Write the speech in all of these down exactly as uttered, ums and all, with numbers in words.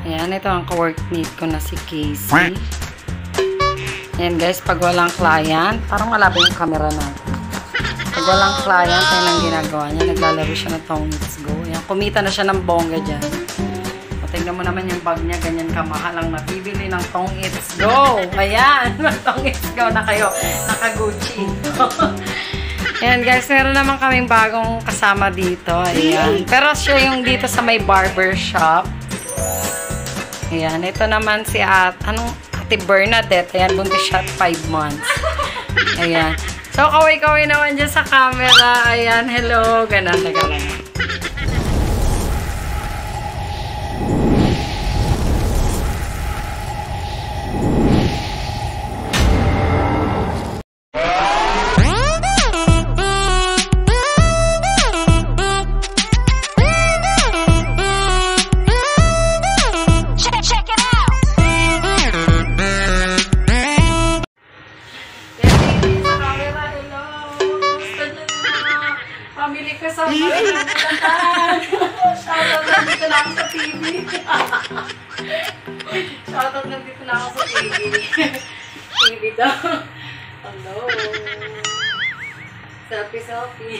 Ayan, ito ang ka-workmate ko na si Casey. Ayan guys, pag walang client, parang malabo yung camera natin. Pag walang client, ayun ang ginagawa niya. Naglalaro siya ng Tong It's Go. Ayan, kumita na siya ng bongga dyan. Tignan mo naman yung bag niya, ganyan kamahal ang nabibili ng Tong It's Go. Ayan, Tong It's Go na kayo. Naka-Gucci. Ayan guys, meron naman kaming bagong kasama dito. Ayan. Pero siya yung dito sa may barber shop. Ayan, ito naman si at, anong, Ate Bernadette. Ayan, buntis siya at five months. Ayan. So, kaway-kaway naman dyan sa camera. Ayan, hello. Ganun, taga lang. Pamili ka sa mga pinagputan. Shoutout lang dito na ako sa T V. Shoutout lang dito na ako sa T V. T V daw. Hello. Selfie, selfie.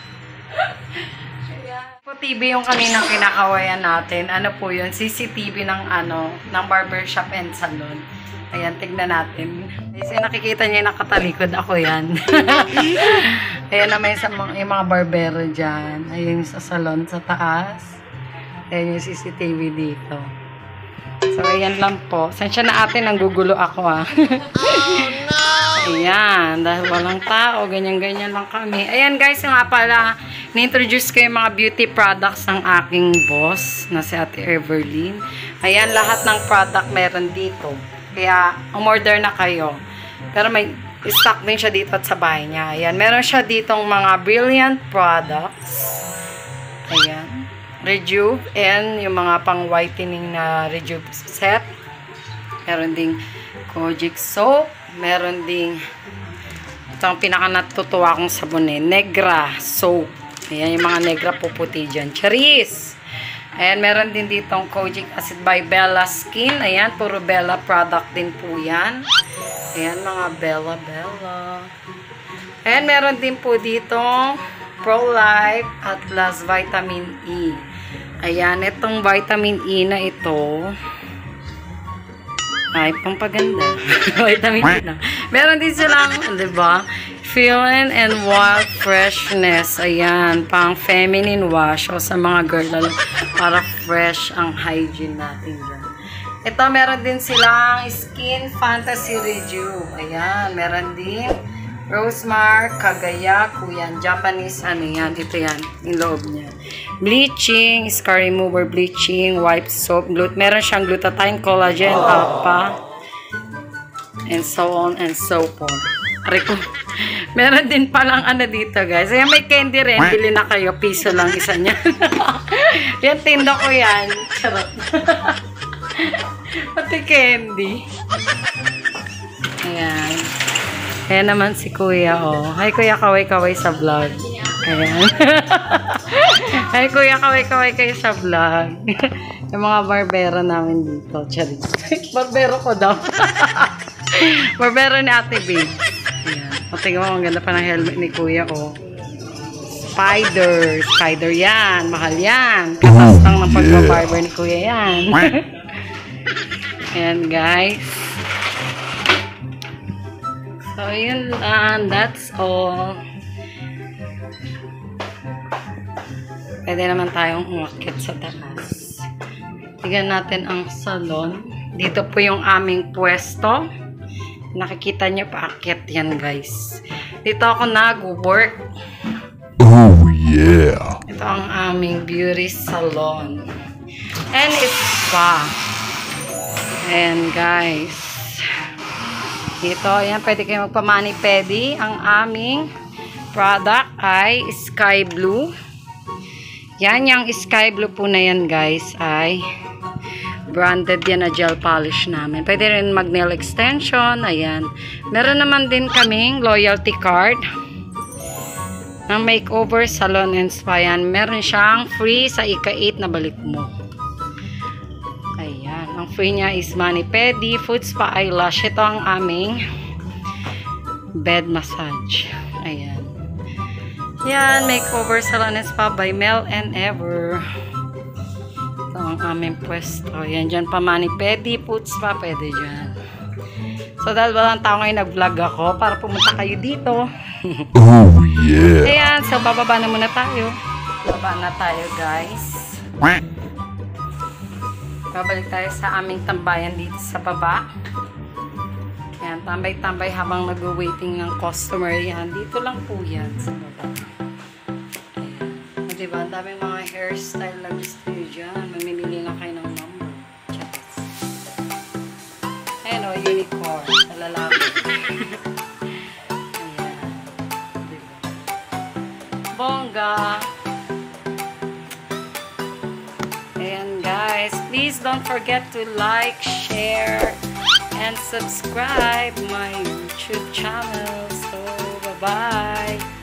Po T V yung kaninang kinakawayan natin. Ano po yun? C C T V ng ano, ng barbershop and salon. Ayan, tignan natin. Kasi nakikita niyo yung nakatalikod ako yan. Ayan naman yung, mga, yung mga barbero dyan. Ayan yung sa salon sa taas. Ayan yung C C T V dito. So, ayan lang po. Sensya na atin, ang gugulo ako ah. Oh no! Ayan, dahil walang tao, ganyan-ganyan lang kami. Ayan guys, nga pala, ni-introduce ko yung mga beauty products ng aking boss, na si Ate Everlyn. Ayan, lahat ng product meron dito. Kaya, umorder na kayo. Pero may stock din siya dito at sa bahay niya. Ayan, meron siya ditong mga brilliant products. Ayan. Rejuve and yung mga pang-whitening na Rejuve set. Meron ding Kojic soap. Meron ding ito ang pinaka-natutuwa kong sabon eh. Negra soap. Ayan, yung mga negra puputi dyan. Charis! Ayan, meron din ditong Kojic Acid by Bella Skin. Ayan, puro Bella product din po yan. Ayan, mga Bella Bella. Ayan, meron din po ditong Pro Life Atlas Vitamin E. Ayan, itong vitamin E na ito. Ay, pampaganda. Vitamin E na. Meron din silang, di ba? Feeling and Wild Freshness. Ayan, pang feminine wash o sa mga girl para fresh ang hygiene natin dyan. Ito, meron din silang Skin Fantasy Rejuve. Ayan, meron din Rosemar, Kagaya, Kuyan. Japanese, ano yan? Ito yan, yung loob niya. Bleaching, scar remover, bleaching, wipe soap, glut meron siyang glutathione, collagen, alpha, and so on and so forth. Ariko. Meron din palang ano dito, guys. Ayan, may candy rin. Bili na kayo. Piso lang isa niya. Yan, tinda ko yan. Charot. Pati candy. Ayan. Ayan naman si Kuya, oh. Hi, Kuya, kaway-kaway sa vlog. Ayan. Hi, Kuya, kaway-kaway kayo sa vlog. Yung mga barbero namin dito. Charis. Barbero ko daw. Barbero ni Ate Babe. Ayan. O, tingnan mo, ang ganda pa ng helmet ni Kuya, oh. Spider. Spider yan. Mahal yan. Katas lang ng pagbabarber ni Kuya yan. Ayan, guys. So, yun lang. That's all. Pwede naman tayong umakit sa taas. Tignan natin ang salon. Dito po yung aming pwesto. Nakikita niyo paakyat yan, guys. Dito ako nag-work. Oh, yeah. Ito ang aming beauty salon. And it's spa. And guys, dito, ayan, pwede kayo magpamani-pedi. Ang aming product ay Sky Blue. Yan, yung Sky Blue po na yan, guys, ay branded yan na gel polish namin. Pwede rin mag-nail extension. Ayan. Meron naman din kaming loyalty card ng makeover, salon, and spa. Yan. Meron siyang free sa ika eight na balik mo. Ayan. Ang free niya is mani-pedi, food spa, eyelash. Ito ang aming bed massage. Ayan. Yan. Makeover salon and spa by Mel and Ever. Ito ang aming pwesto. Ayan. Dyan pa mani-pedi, food spa. Pwede dyan. So, dahil walang tao ngayon, nag-vlog ako para pumunta kayo dito. Oh yeah. Ayan. So, bababa na muna tayo. Baba na tayo, guys. Babalik tayo sa aming tambayan dito sa baba. Ayan, tambay-tambay habang nag-waiting ng customer. Yan, dito lang po yan sa baba. Ayan. O, diba, ang daming mga hairstyle na gusto nyo dyan. Mamimili na kayo ng number. Chaps. Ayan o, unicorn. Sa lalaki. Ayan. Diba? Bongga. And guys, please don't forget to like, share, and subscribe my YouTube channel. So, bye-bye.